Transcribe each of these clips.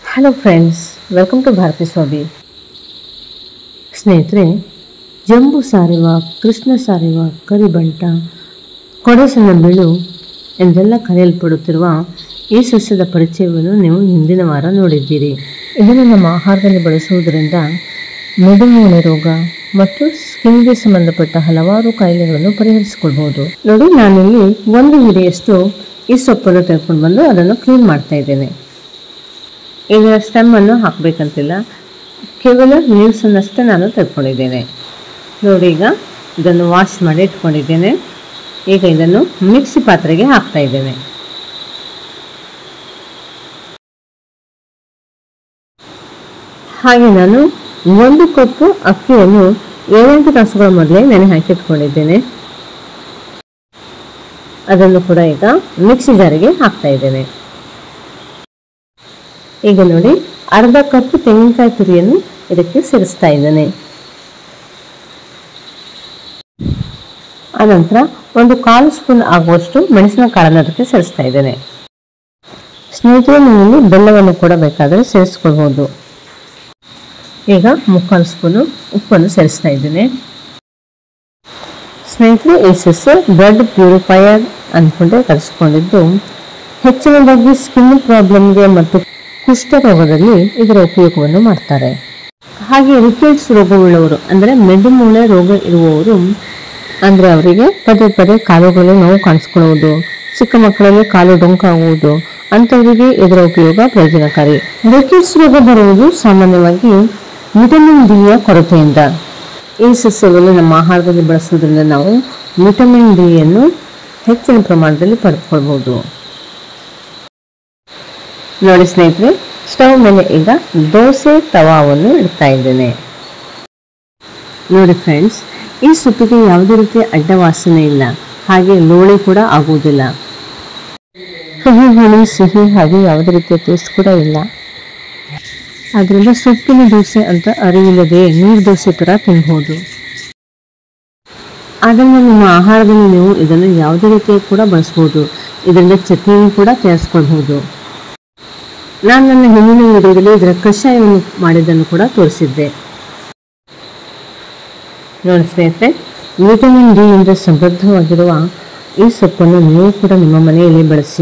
Hello friends, welcome to Bharathi Swamy. ಸ್ನೇಹಿತರೆ, ಜಂಬೂ ಸಾರಿವ, ಕೃಷ್ಣ ಸಾರಿವ, ಕರಿಬಂಟ, ಕೊಡಸನ ಬಿಳು ಎಂದೆಲ್ಲ ಕರೆಯಲ್ಪಡುತ್ತಿರುವ ಈ ಸಸ್ಯದ ಪರಿಚಯವನ್ನು ನೀವು ಹಿಂದಿನ ವಾರ ನೋಡಿದ್ದೀರಿ. ಇದನ್ನು ನಮ್ಮ ಆಹಾರದಲ್ಲಿ ಬಳಸುವುದರಿಂದ ಮೆದುಮೂಳೆ ರೋಗ ಮತ್ತು ಸ್ಕಿನ್ಗೆ ಸಂಬಂಧಪಟ್ಟ ಹಲವಾರು ಕಾಯಿಲೆಗಳನ್ನು ಪರಿಹರಿಸಿಕೊಳ್ಬಹುದು. ನೋಡಿ, ನಾನಿಲ್ಲಿ 1 ಹಿಡಿಯಷ್ಟು ಈ ಸೊಪ್ಪನ್ನು ತೆಗೆದುಕೊಂಡು ಬಂದು ಅದನ್ನು ಕ್ಲೀನ್ ಮಾಡ್ತಾ ಇದ್ದೇನೆ. ಇದರ ಸ್ಟೆಮ್ಮನ್ನು ಹಾಕಬೇಕಂತಿಲ್ಲ, ಕೇವಲ ಲೀವ್ಸನ್ನಷ್ಟೇ ನಾನು ತೆಗೆದುಕೊಂಡಿದ್ದೇನೆ. ನೋಡಿ, ಈಗ ಇದನ್ನು ವಾಶ್ ಮಾಡಿ ಇಟ್ಕೊಂಡಿದ್ದೇನೆ. ಈಗ ಇದನ್ನು ಮಿಕ್ಸಿ ಪಾತ್ರೆಗೆ ಹಾಕ್ತಾ ಇದ್ದೇನೆ. ಹಾಗೆ ನಾನು 1 ಕಪ್ ಅಕ್ಕಿಯನ್ನು 7-8 ತಾಸುಗಳ ಮೊದಲೇ ನೆನೆ ಹಾಕಿಟ್ಕೊಂಡಿದ್ದೇನೆ. ಅದನ್ನು ಕೂಡ ಈಗ ಮಿಕ್ಸಿ ಜಾರಿಗೆ ಹಾಕ್ತಾ ಇದ್ದೇನೆ. ಈಗ ನೋಡಿ, ಅರ್ಧ ಕಪ್ ತೆಂಗಿನಕಾಯಿ ತುರಿಯನ್ನು ಇದಕ್ಕೆ ಸೇರಿಸ್ತಾ ಇದ್ದೇನೆ. ಆನಂತರ 1/4 ಸ್ಪೂನ್ ಆಗುವಷ್ಟು ಮೆಣಸಿನಕಾಳನ್ನು ಅದಕ್ಕೆ ಸೇರಿಸ್ತಾ ಇದ್ದೇನೆ. ಸ್ನೇಹಿತರೆ, ನೀವು ಬೆಲ್ಲವನ್ನು ಕೂಡ ಬೇಕಾದರೆ ಸೇರಿಸ್ಕೊಳ್ಬಹುದು. ಈಗ 3/4 ಸ್ಪೂನು ಉಪ್ಪನ್ನು ಸೇರಿಸ್ತಾ ಇದ್ದೇನೆ. ಸ್ನೇಹಿತರೆ, ಈ ಸಸ್ಯ ಬ್ಲಡ್ ಪ್ಯೂರಿಫೈಯರ್ ಅಂದ್ಕೊಂಡೆ ಕರೆಸಿಕೊಂಡಿದ್ದು, ಹೆಚ್ಚಿನದಾಗಿ ಸ್ಕಿನ್ ಪ್ರಾಬ್ಲಮ್ಗೆ ಮತ್ತು ಕುಷ್ಠರೋಗದಲ್ಲಿ ಇದರ ಉಪಯೋಗವನ್ನು ಮಾಡ್ತಾರೆ. ಹಾಗೆ ರಿಕೆಟ್ಸ್ ರೋಗವುಳ್ಳವರು ಅಂದರೆ ಮೆದುಮೂಳೆ ರೋಗ ಇರುವವರು, ಅಂದರೆ ಅವರಿಗೆ ಪದೇ ಪದೇ ಕಾಲುಗಳಲ್ಲಿ ನೋವು ಕಾಣಿಸ್ಕೊಳ್ಳುವುದು, ಚಿಕ್ಕ ಮಕ್ಕಳಲ್ಲಿ ಕಾಲು ಡೊಂಕಾಗುವುದು, ಅಂಥವರಿಗೆ ಇದರ ಉಪಯೋಗ ಪ್ರಯೋಜನಕಾರಿ. ರಿಕೆಟ್ಸ್ ರೋಗ ಬರುವುದು ಸಾಮಾನ್ಯವಾಗಿ ವಿಟಮಿನ್ ಡಿಯ ಕೊರತೆಯಿಂದ. ಈ ಸಸ್ಯವನ್ನು ನಮ್ಮ ಆಹಾರದಲ್ಲಿ ಬಳಸುವುದರಿಂದ ನಾವು ವಿಟಮಿನ್ ಡಿಯನ್ನು ಹೆಚ್ಚಿನ ಪ್ರಮಾಣದಲ್ಲಿ ಪಡೆದುಕೊಳ್ಬಹುದು. ನೋಡಿ ಸ್ನೇಹಿತರೆ, ಸ್ಟವ್ ಮೇಲೆ ಈಗ ದೋಸೆ ತವಾವನ್ನು ಇಡ್ತಾ ಇದ್ದೇನೆ. ನೋಡಿ ಫ್ರೆಂಡ್ಸ್, ಈ ಸೊಪ್ಪಿಗೆ ಯಾವುದೇ ರೀತಿಯ ಅಡ್ಡ ವಾಸನೆ ಇಲ್ಲ, ಹಾಗೆ ಲೋಳೆ ಕೂಡ ಆಗುವುದಿಲ್ಲ. ಕಹಿ ಹುಳಿ ಸಿಹಿ ಹಾಗೆ ಯಾವುದೇ ರೀತಿಯ ಟೇಸ್ಟ್ ಕೂಡ ಇಲ್ಲ. ಆದ್ದರಿಂದ ಸೊಪ್ಪಿನ ದೋಸೆ ಅಂತ ಅರಿವಿಲ್ಲದೆ ನೀರು ದೋಸೆ ಥರ ತಿನ್ಬೋದು. ಆದ್ದರಿಂದ ನಿಮ್ಮ ಆಹಾರದಲ್ಲಿ ನೀವು ಇದನ್ನು ಯಾವುದೇ ರೀತಿಯ ಕೂಡ ಬಳಸ್ಬೋದು. ಇದರಿಂದ ಚಟ್ನಿಯನ್ನು ಕೂಡ ತಯಾರಿಸ್ಕೊಳ್ಬಹುದು. ನಾನು ನನ್ನ ಹಿಂದಿನ ವಿಡಿಯೋದಲ್ಲಿ ಇದರ ಕಷಾಯವನ್ನು ಮಾಡಿದ್ದನ್ನು ಕೂಡ ತೋರಿಸಿದ್ದೆ. ನೋಡಿ ಸ್ನೇಹಿತರೆ, ವಿಟಮಿನ್ ಡಿ ಇಂದ ಸಮೃದ್ಧವಾಗಿರುವ ಈ ಸೊಪ್ಪನ್ನು ನೀವು ಕೂಡ ನಿಮ್ಮ ಮನೆಯಲ್ಲಿ ಬಳಸಿ.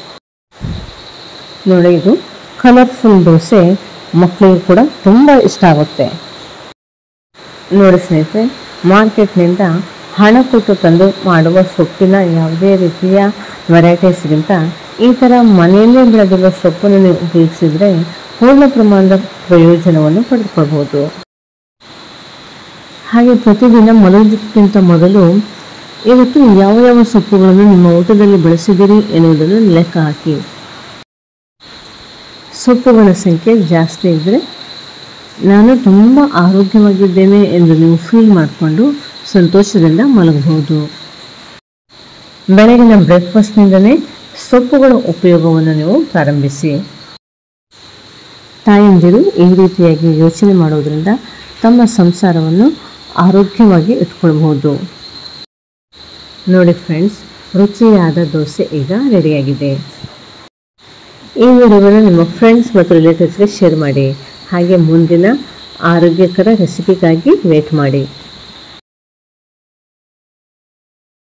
ನೋಡಿ, ಇದು ಕಲರ್ಫುಲ್ ದೋಸೆ ಮಕ್ಕಳಿಗೆ ಕೂಡ ತುಂಬ ಇಷ್ಟ ಆಗುತ್ತೆ. ನೋಡಿ ಸ್ನೇಹಿತರೆ, ಮಾರ್ಕೆಟ್ನಿಂದ ಹಣ ಕೊಟ್ಟು ತಂದು ಮಾಡುವ ಸೊಪ್ಪಿನ ಯಾವುದೇ ರೀತಿಯ ವೆರೈಟೀಸ್ಗಿಂತ ಈ ಥರ ಮನೆಯಲ್ಲೇ ಬೆಳೆದಿರುವ ಸೊಪ್ಪನ್ನು ನೀವು ಉಪಯೋಗಿಸಿದರೆ ಪೂರ್ಣ ಪ್ರಮಾಣದ ಪ್ರಯೋಜನವನ್ನು ಪಡೆದುಕೊಳ್ಬಹುದು. ಹಾಗೆ ಪ್ರತಿದಿನ ಮಲಗೋದಕ್ಕಿಂತ ಮೊದಲು ಇವತ್ತು ಯಾವ ಯಾವ ಸೊಪ್ಪುಗಳನ್ನು ನಿಮ್ಮ ಊಟದಲ್ಲಿ ಬಳಸಿದ್ದೀರಿ ಎನ್ನುವುದನ್ನು ಲೆಕ್ಕ ಹಾಕಿ. ಸೊಪ್ಪುಗಳ ಸಂಖ್ಯೆ ಜಾಸ್ತಿ ಇದ್ದರೆ ನಾನು ತುಂಬ ಆರೋಗ್ಯವಾಗಿದ್ದೇನೆ ಎಂದು ನೀವು ಫೀಲ್ ಮಾಡಿಕೊಂಡು ಸಂತೋಷದಿಂದ ಮಲಗಬಹುದು. ಬೆಳಗಿನ ಬ್ರೇಕ್ಫಾಸ್ಟ್ನಿಂದಲೇ ಸೊಪ್ಪುಗಳ ಉಪಯೋಗವನ್ನು ನೀವು ಪ್ರಾರಂಭಿಸಿ. ತಾಯಂದಿರು ಈ ರೀತಿಯಾಗಿ ಯೋಚನೆ ಮಾಡುವುದರಿಂದ ತಮ್ಮ ಸಂಸಾರವನ್ನು ಆರೋಗ್ಯವಾಗಿ ಇಟ್ಕೊಳ್ಬಹುದು. ನೋಡಿ ಫ್ರೆಂಡ್ಸ್, ರುಚಿಯಾದ ದೋಸೆ ಈಗ ರೆಡಿಯಾಗಿದೆ. ಈ ವಿಡಿಯೋವನ್ನು ನಿಮ್ಮ ಫ್ರೆಂಡ್ಸ್ ಮತ್ತು ರಿಲೇಟಿವ್ಸ್ಗೆ ಶೇರ್ ಮಾಡಿ. ಹಾಗೆ ಮುಂದಿನ ಆರೋಗ್ಯಕರ ರೆಸಿಪಿಗಾಗಿ ವೇಟ್ ಮಾಡಿ.